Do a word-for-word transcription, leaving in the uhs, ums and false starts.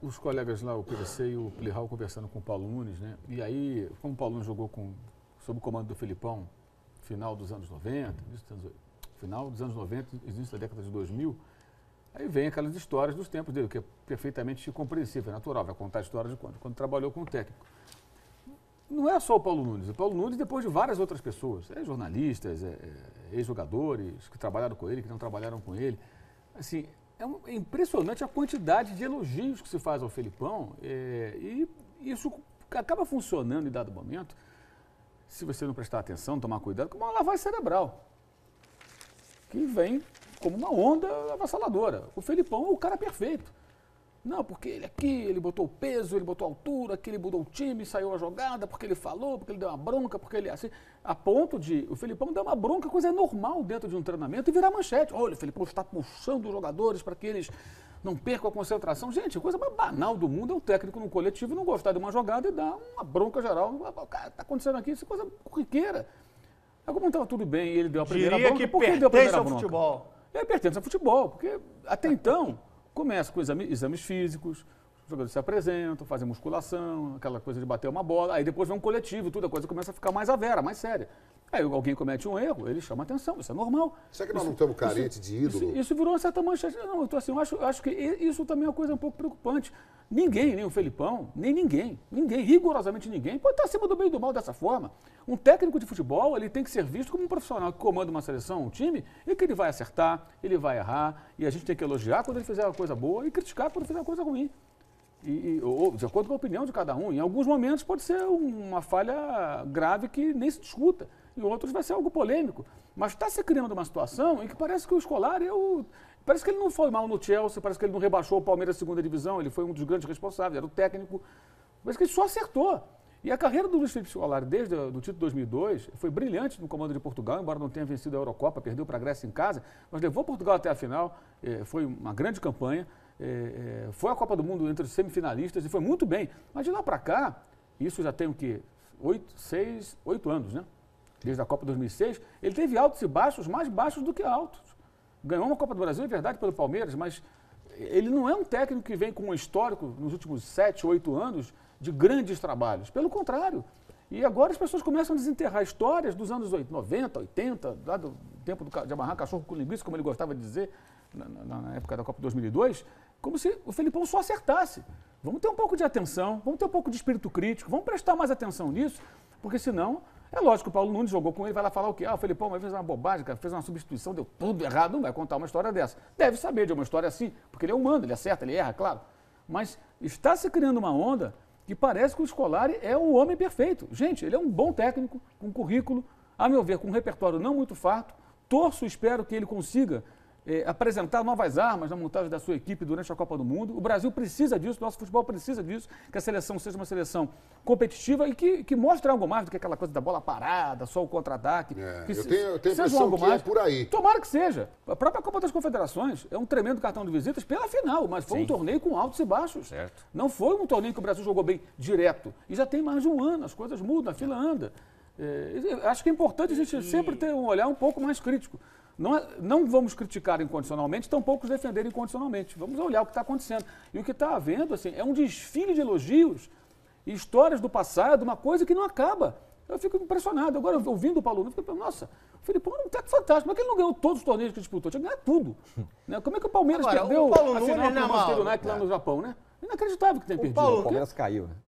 os colegas lá, o P V C e o Plihal, conversando com o Paulo Nunes, né? E aí, como o Paulo Nunes jogou com, sob o comando do Felipão, final dos anos noventa, final dos anos noventa, início da década de dois mil, aí vem aquelas histórias dos tempos dele, que é perfeitamente compreensível, é natural, vai contar a história de quando, quando trabalhou com o técnico. Não é só o Paulo Nunes, o Paulo Nunes depois de várias outras pessoas, é, jornalistas, é, é, ex-jogadores que trabalharam com ele, que não trabalharam com ele. Assim, é, um, é impressionante a quantidade de elogios que se faz ao Felipão, é, e isso acaba funcionando em dado momento, se você não prestar atenção, tomar cuidado, como uma lavagem cerebral, que vem como uma onda avassaladora. O Felipão é o cara perfeito. Não, porque ele aqui, ele botou o peso, ele botou a altura, aqui ele mudou o time, saiu a jogada, porque ele falou, porque ele deu uma bronca, porque ele assim, a ponto de o Felipão dar uma bronca, coisa normal dentro de um treinamento e virar manchete. Olha, o Felipão está puxando os jogadores para que eles não percam a concentração. Gente, a coisa mais banal do mundo é o técnico no coletivo não gostar de uma jogada e dar uma bronca geral. Cara, está acontecendo aqui, isso é coisa corriqueira. Aí, como estava tudo bem e ele deu a primeira Diria bronca, que por que ele deu a primeira ao bronca? Futebol. Ele pertence ao futebol, porque até então começa com exame, exames físicos, os jogadores se apresentam, fazem musculação, aquela coisa de bater uma bola, aí depois vem um coletivo, tudo, a coisa começa a ficar mais avera, mais séria. Aí alguém comete um erro, ele chama atenção, isso é normal. Será que nós isso, não estamos carentes isso, de ídolo? Isso, isso virou uma certa manchete. Não, então, assim, eu acho, eu acho que isso também é uma coisa um pouco preocupante. Ninguém, nem o Felipão, nem ninguém, ninguém, rigorosamente ninguém, pode estar acima do bem e do mal dessa forma. Um técnico de futebol, ele tem que ser visto como um profissional que comanda uma seleção, um time, e que ele vai acertar, ele vai errar, e a gente tem que elogiar quando ele fizer uma coisa boa e criticar quando fizer uma coisa ruim. E, e, ou, de acordo com a opinião de cada um. Em alguns momentos pode ser uma falha grave que nem se discuta. Em outros vai ser algo polêmico. Mas está se criando uma situação em que parece que o Scolari é o... Parece que ele não foi mal no Chelsea, parece que ele não rebaixou o Palmeiras à segunda divisão, ele foi um dos grandes responsáveis, era o técnico. Parece que ele só acertou. E a carreira do Luís Felipe Scolari, desde o título de dois mil e dois, foi brilhante no comando de Portugal, embora não tenha vencido a Eurocopa, perdeu para a Grécia em casa, mas levou Portugal até a final, eh, foi uma grande campanha, eh, eh, foi a Copa do Mundo entre os semifinalistas e foi muito bem. Mas de lá para cá, isso já tem o quê? Oito, seis, oito anos, né? Desde a Copa dois mil e seis, ele teve altos e baixos, mais baixos do que altos. Ganhou uma Copa do Brasil, é verdade, pelo Palmeiras, mas ele não é um técnico que vem com um histórico, nos últimos sete, oito anos, de grandes trabalhos. Pelo contrário. E agora as pessoas começam a desenterrar histórias dos anos noventa, oitenta, lá do tempo de amarrar cachorro com linguiça, como ele gostava de dizer, na, na, na época da Copa dois mil e dois, como se o Felipão só acertasse. Vamos ter um pouco de atenção, vamos ter um pouco de espírito crítico, vamos prestar mais atenção nisso, porque senão... É lógico que o Paulo Nunes jogou com ele, vai lá falar o quê? Ah, o Felipão uma vez fez uma bobagem, cara, fez uma substituição, deu tudo errado, não vai contar uma história dessa. Deve saber de uma história assim, porque ele é humano, ele acerta, ele erra, claro. Mas está se criando uma onda que parece que o Scolari é o homem perfeito. Gente, ele é um bom técnico, com um currículo, a meu ver, com um repertório não muito farto. Torço e espero que ele consiga eh, apresentar novas armas na montagem da sua equipe durante a Copa do Mundo. O Brasil precisa disso, nosso futebol precisa disso, que a seleção seja uma seleção competitiva e que, que mostre algo mais do que aquela coisa da bola parada, só o contra-ataque. É, que eu se, tenho, eu tenho a seja impressão algo que mais. é por aí. Tomara que seja. A própria Copa das Confederações é um tremendo cartão de visitas pela final, mas foi Sim. um torneio com altos e baixos. Certo. Não foi um torneio que o Brasil jogou bem direto. E já tem mais de um ano, as coisas mudam, a fila anda. É, acho que é importante a gente e... sempre ter um olhar um pouco mais crítico. Não, é, não vamos criticar incondicionalmente, tampouco defender incondicionalmente. Vamos olhar o que está acontecendo. E o que está havendo assim, é um desfile de elogios e histórias do passado, uma coisa que não acaba. Eu fico impressionado. Agora, ouvindo o Paulo Nunes, eu fico, nossa, o Felipão é um técnico fantástico. Como é que ele não ganhou todos os torneios que disputou? Tinha que ganhar tudo. Né? Como é que o Palmeiras Agora, perdeu o Paulo a Nunes, final né, do Manchester Mauro? United lá no Japão, né? Inacreditável que tenha O perdido. Paulo- O Palmeiras caiu, né?